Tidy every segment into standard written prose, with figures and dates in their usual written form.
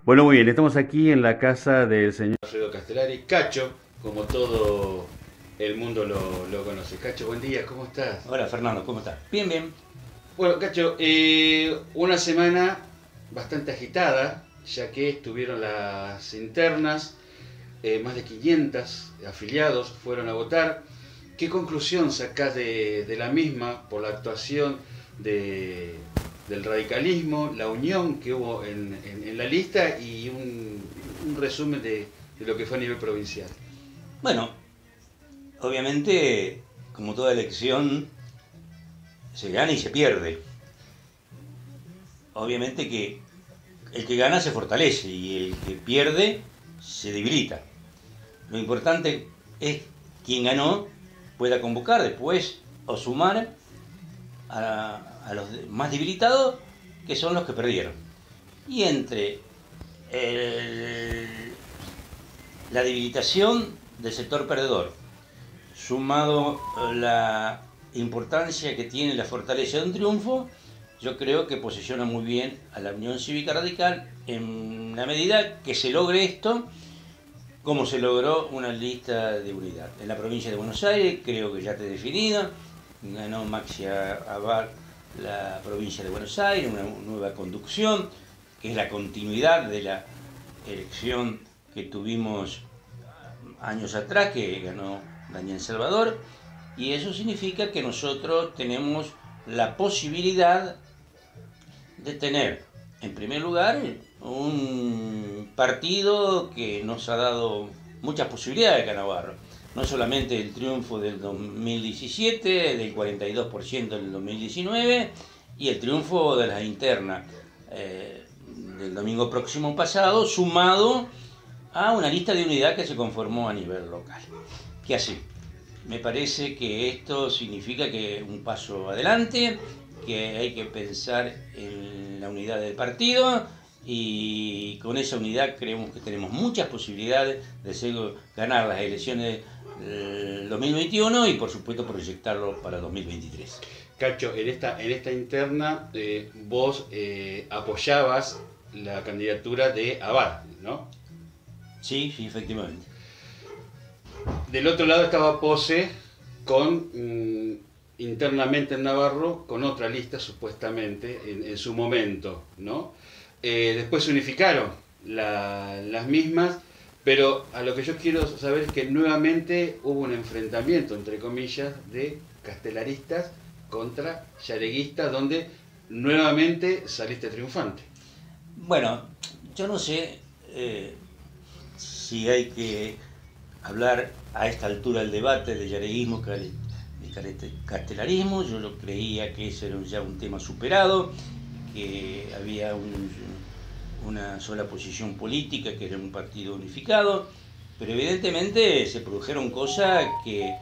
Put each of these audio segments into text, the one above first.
Bueno, muy bien, estamos aquí en la casa del señor Alfredo Castellari, Cacho, como todo el mundo lo conoce. Cacho, buen día, ¿cómo estás? Hola Fernando, ¿cómo estás? Bien, bien. Bueno, Cacho, una semana bastante agitada, ya que estuvieron las internas, más de 500 afiliados fueron a votar. ¿Qué conclusión sacás de la misma por la actuación de, del radicalismo, la unión que hubo en la lista y un resumen de lo que fue a nivel provincial? Bueno, obviamente, como toda elección, se gana y se pierde. Obviamente que el que gana se fortalece y el que pierde se debilita. Lo importante es quien ganó pueda convocar después o sumar a los más debilitados, que son los que perdieron. Y entre el, la debilitación del sector perdedor, sumado la importancia que tiene la fortaleza de un triunfo, yo creo que posiciona muy bien a la Unión Cívica Radical en la medida que se logre esto, como se logró una lista de unidad. En la provincia de Buenos Aires, creo que ya está definido, ganó Maxi Abad la provincia de Buenos Aires, una nueva conducción, que es la continuidad de la elección que tuvimos años atrás, que ganó Daniel Salvador, y eso significa que nosotros tenemos la posibilidad de tener, en primer lugar, un partido que nos ha dado muchas posibilidades a Navarro. No solamente el triunfo del 2017, del 42% en el 2019, y el triunfo de las internas del domingo próximo pasado, sumado a una lista de unidad que se conformó a nivel local. ¿Qué así? Me parece que esto significa que un paso adelante, que hay que pensar en la unidad del partido y con esa unidad creemos que tenemos muchas posibilidades de ganar las elecciones del 2021 y por supuesto proyectarlo para 2023. Cacho, en esta interna vos apoyabas la candidatura de Abad, ¿no? Sí, sí, efectivamente. Del otro lado estaba Pose con internamente en Navarro con otra lista supuestamente en su momento, ¿no? Después se unificaron las mismas, pero a lo que yo quiero saber es que nuevamente hubo un enfrentamiento, entre comillas, de castelaristas contra yareguistas, donde nuevamente saliste triunfante. Bueno, yo no sé si hay que hablar a esta altura del debate de yareguismo y castelarismo. Yo lo creía que ese era ya un tema superado, que había una sola posición política, que era un partido unificado, pero evidentemente se produjeron cosas que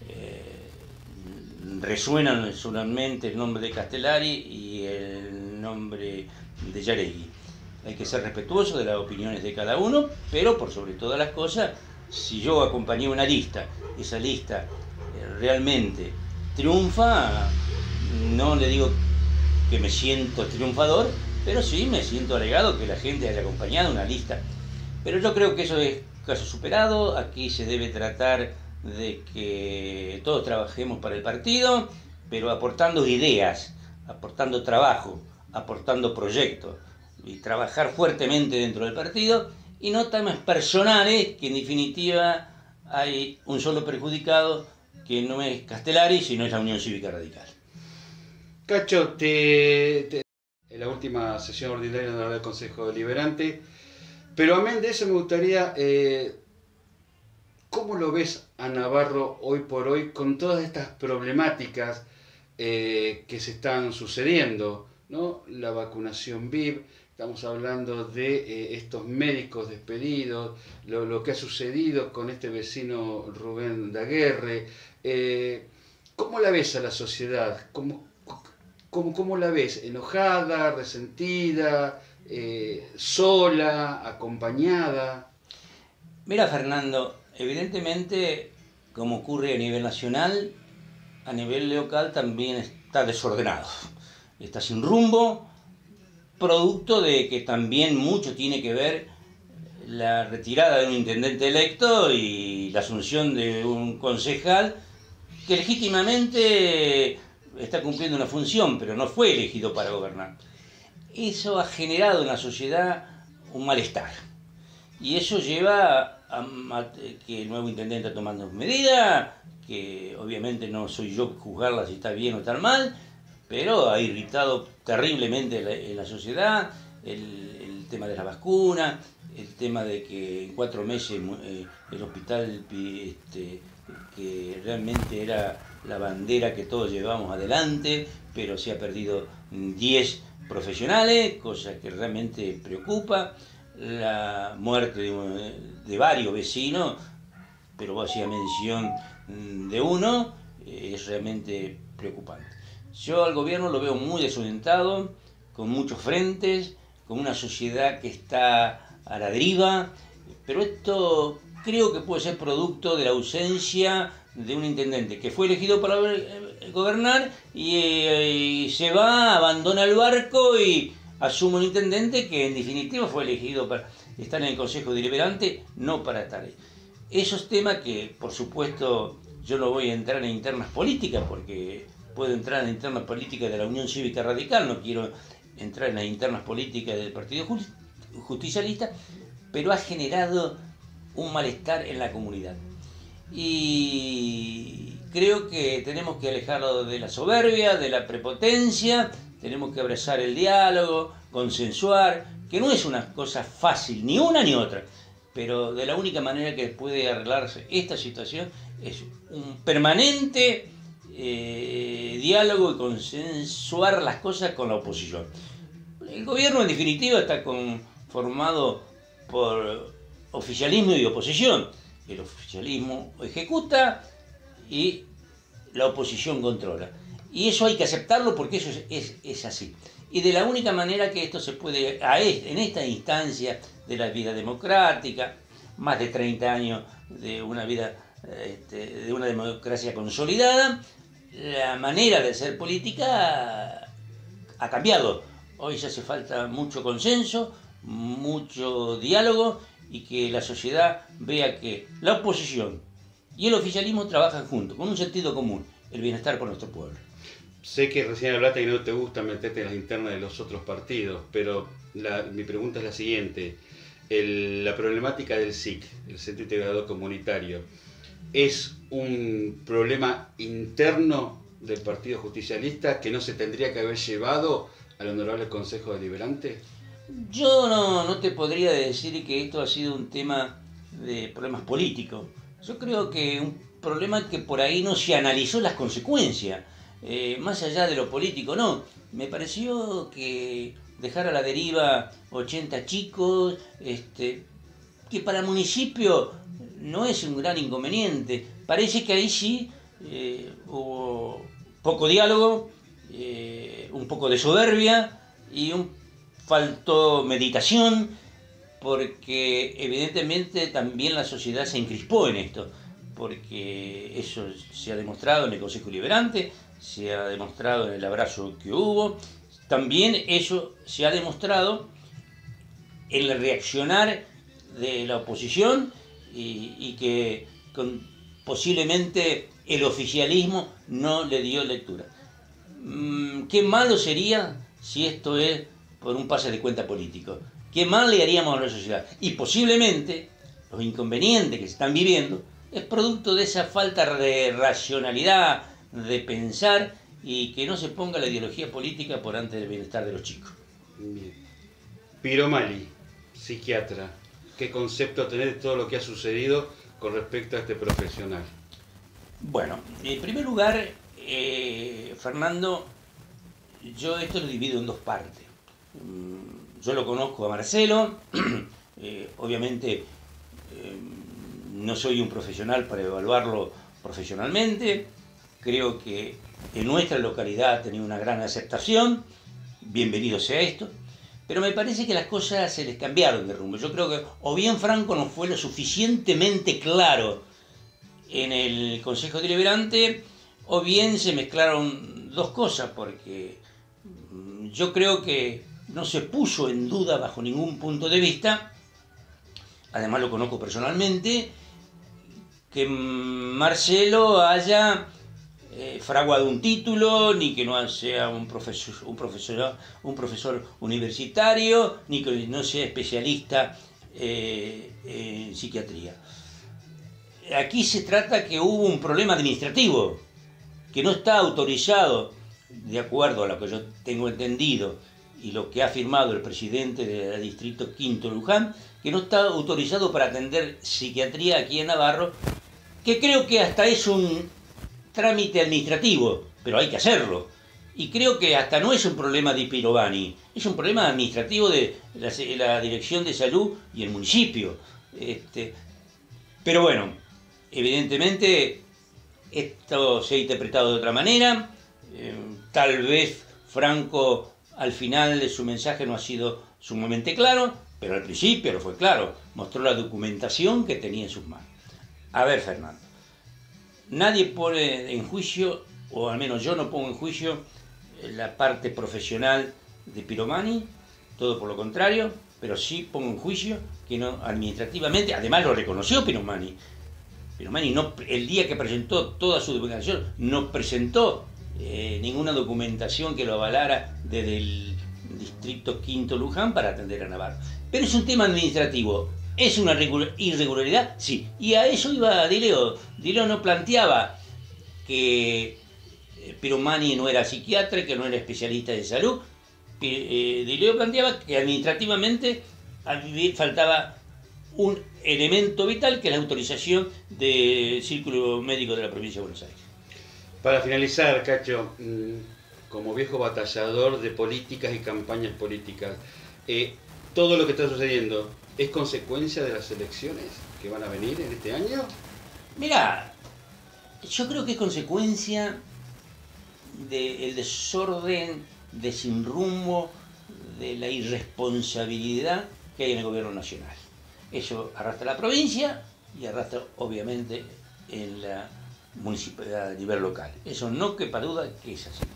resuenan solamente el nombre de Castellari y el nombre de Yaregui. Hay que ser respetuoso de las opiniones de cada uno, pero por sobre todas las cosas, si yo acompañé una lista, esa lista realmente triunfa, no le digo que me siento triunfador, pero sí me siento alegado que la gente haya acompañado una lista. Pero yo creo que eso es caso superado, aquí se debe tratar de que todos trabajemos para el partido, pero aportando ideas, aportando trabajo, aportando proyectos, y trabajar fuertemente dentro del partido, y no temas personales, que en definitiva hay un solo perjudicado, que no es Castellari, sino es la Unión Cívica Radical. Cacho, en la última sesión ordinaria del Consejo Deliberante, pero amén de eso me gustaría, ¿cómo lo ves a Navarro hoy por hoy con todas estas problemáticas que se están sucediendo, ¿no? La vacunación VIP, estamos hablando de estos médicos despedidos, lo que ha sucedido con este vecino Rubén Daguerre. ¿Cómo la ves a la sociedad? ¿Cómo la ves? ¿Enojada, resentida, sola, acompañada? Mira, Fernando, evidentemente, como ocurre a nivel nacional, a nivel local también está desordenado. Está sin rumbo, producto de que también mucho tiene que ver la retirada de un intendente electo y la asunción de un concejal que legítimamente está cumpliendo una función, pero no fue elegido para gobernar. Eso ha generado en la sociedad un malestar. Y eso lleva a que el nuevo intendente está tomando medidas, que obviamente no soy yo juzgarla si está bien o está mal, pero ha irritado terriblemente en la sociedad el tema de la vacuna, el tema de que en 4 meses el hospital, que realmente era la bandera que todos llevamos adelante, pero se ha perdido 10 profesionales, cosa que realmente preocupa. La muerte de varios vecinos, pero vos hacías mención de uno, es realmente preocupante. Yo al gobierno lo veo muy desorientado, con muchos frentes, con una sociedad que está a la deriva, pero esto creo que puede ser producto de la ausencia de un intendente que fue elegido para gobernar y se va, abandona el barco y asume un intendente que en definitiva fue elegido para estar en el Consejo Deliberante, no para estar ahí. Esos temas que, por supuesto, yo no voy a entrar en internas políticas, porque puedo entrar en internas políticas de la Unión Cívica Radical, no quiero entrar en las internas políticas del Partido Justicialista, pero ha generado un malestar en la comunidad. Y creo que tenemos que alejarlo de la soberbia, de la prepotencia, tenemos que abrazar el diálogo, consensuar, que no es una cosa fácil, ni una ni otra, pero de la única manera que puede arreglarse esta situación es un permanente diálogo y consensuar las cosas con la oposición. El gobierno en definitiva está conformado por oficialismo y oposición. El oficialismo ejecuta y la oposición controla. Y eso hay que aceptarlo porque eso es así. Y de la única manera que esto se puede, en esta instancia de la vida democrática, más de 30 años de una vida, de una democracia consolidada, la manera de hacer política ha cambiado. Hoy ya hace falta mucho consenso, mucho diálogo y que la sociedad vea que la oposición y el oficialismo trabajan juntos, con un sentido común, el bienestar por nuestro pueblo. Sé que recién hablaste que no te gusta meterte en las internas de los otros partidos, pero mi pregunta es la siguiente. La problemática del SIC, el Centro Integrador Comunitario, ¿es un problema interno del Partido Justicialista que no se tendría que haber llevado al Honorable Consejo Deliberante? Yo no te podría decir que esto ha sido un tema de problemas políticos. Yo creo que un problema que por ahí no se analizó las consecuencias. Más allá de lo político, no. Me pareció que dejar a la deriva 80 chicos, que para el municipio no es un gran inconveniente. Parece que ahí sí hubo poco diálogo, un poco de soberbia y faltó meditación, porque evidentemente también la sociedad se encrispó en esto, porque eso se ha demostrado en el Consejo Deliberante, se ha demostrado en el abrazo que hubo, también eso se ha demostrado en el reaccionar de la oposición y que posiblemente el oficialismo no le dio lectura. Qué malo sería si esto es por un pase de cuenta político. Qué mal le haríamos a la sociedad. Y posiblemente los inconvenientes que se están viviendo es producto de esa falta de racionalidad, de pensar y que no se ponga la ideología política por antes del bienestar de los chicos. Bien. Piromali, psiquiatra, ¿qué concepto tenés de todo lo que ha sucedido con respecto a este profesional? Bueno, en primer lugar, Fernando, yo esto lo divido en dos partes. Yo lo conozco a Marcelo, obviamente no soy un profesional para evaluarlo profesionalmente, creo que en nuestra localidad ha tenido una gran aceptación, bienvenido sea esto, pero me parece que las cosas se les cambiaron de rumbo. Yo creo que o bien Franco no fue lo suficientemente claro en el Consejo Deliberante, o bien se mezclaron dos cosas, porque yo creo que no se puso en duda bajo ningún punto de vista, además lo conozco personalmente, que Marcelo haya fraguado un título, ni que no sea un profesor universitario, ni que no sea especialista en psiquiatría. Aquí se trata que hubo un problema administrativo, que no está autorizado, de acuerdo a lo que yo tengo entendido y lo que ha firmado el presidente del distrito quinto Luján, que no está autorizado para atender psiquiatría aquí en Navarro, que creo que hasta es un trámite administrativo, pero hay que hacerlo. Y creo que hasta no es un problema de Pirovani, es un problema administrativo de la Dirección de Salud y el municipio. Pero bueno, evidentemente esto se ha interpretado de otra manera. Tal vez Franco al final de su mensaje no ha sido sumamente claro, pero al principio lo fue claro, mostró la documentación que tenía en sus manos. A ver, Fernando, nadie pone en juicio, o al menos yo no pongo en juicio, la parte profesional de Pirovani, todo por lo contrario, pero sí pongo en juicio que no administrativamente, además lo reconoció Pirovani. Pirovani no, el día que presentó toda su documentación, no presentó ninguna documentación que lo avalara desde el distrito quinto Luján para atender a Navarro. Pero es un tema administrativo. ¿Es una irregularidad? Sí. Y a eso iba Dileo. Dileo no planteaba que Pirovani no era psiquiatra, que no era especialista de salud. Dileo planteaba que administrativamente faltaba un elemento vital, que es la autorización del Círculo Médico de la Provincia de Buenos Aires. Para finalizar, Cacho, como viejo batallador de políticas y campañas políticas, todo lo que está sucediendo, ¿es consecuencia de las elecciones que van a venir en este año? Mirá, yo creo que es consecuencia del desorden, de sin rumbo, de la irresponsabilidad que hay en el gobierno nacional. Eso arrastra a la provincia y arrastra obviamente en la municipalidad a nivel local. Eso no quepa duda que es así.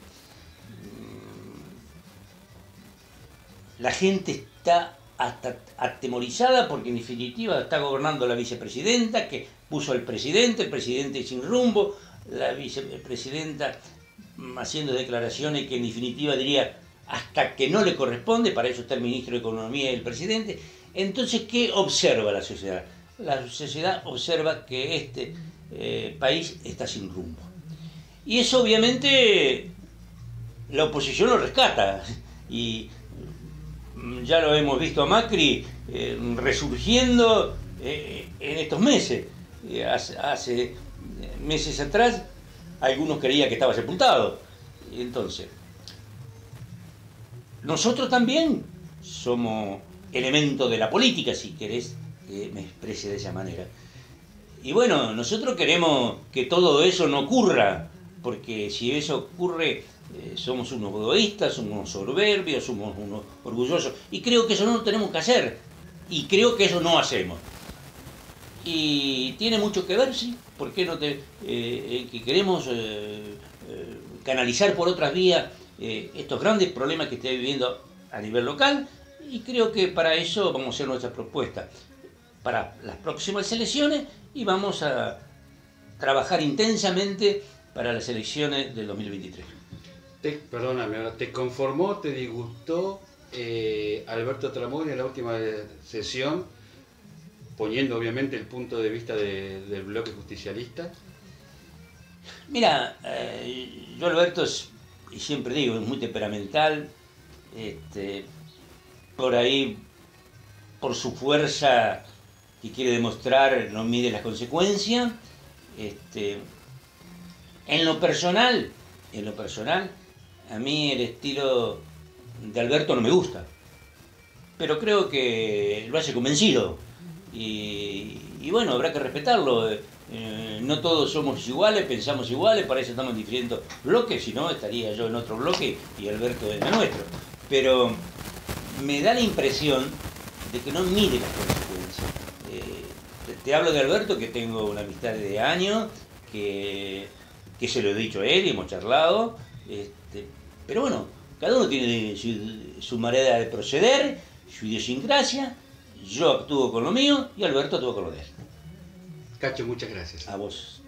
La gente está hasta atemorizada porque en definitiva está gobernando la vicepresidenta que puso al presidente, el presidente sin rumbo, la vicepresidenta haciendo declaraciones que en definitiva diría hasta que no le corresponde, para eso está el ministro de Economía y el presidente. Entonces, ¿qué observa la sociedad? La sociedad observa que este país está sin rumbo. Y eso obviamente la oposición lo rescata. Y ya lo hemos visto a Macri resurgiendo en estos meses. Hace meses atrás algunos creían que estaba sepultado. Entonces, nosotros también somos elementos de la política, si querés que me exprese de esa manera. Y bueno, nosotros queremos que todo eso no ocurra, porque si eso ocurre, somos unos egoístas, somos unos soberbios, somos unos orgullosos. Y creo que eso no lo tenemos que hacer. Y creo que eso no hacemos. Y tiene mucho que ver, sí, ¿por qué no que queremos canalizar por otras vías estos grandes problemas que está viviendo a nivel local? Y creo que para eso vamos a hacer nuestra propuesta para las próximas elecciones y vamos a trabajar intensamente para las elecciones del 2023. Perdóname, ¿te conformó, te disgustó Alberto Tramoni en la última sesión, poniendo obviamente el punto de vista del bloque justicialista? Mira, yo Alberto y siempre digo, es muy temperamental, por ahí, por su fuerza que quiere demostrar, no mide las consecuencias. En lo personal, a mí el estilo de Alberto no me gusta, pero creo que lo hace convencido y bueno, habrá que respetarlo. No todos somos iguales, pensamos iguales, para eso estamos en diferentes bloques, si no estaría yo en otro bloque y Alberto en el nuestro. Pero me da la impresión de que no mide las consecuencias. Te hablo de Alberto, que tengo una amistad de años, que se lo he dicho a él y hemos charlado, pero bueno, Cada uno tiene su manera de proceder, su idiosincrasia. Yo actúo con lo mío y Alberto actúa con lo de él. Cacho, muchas gracias. A vos.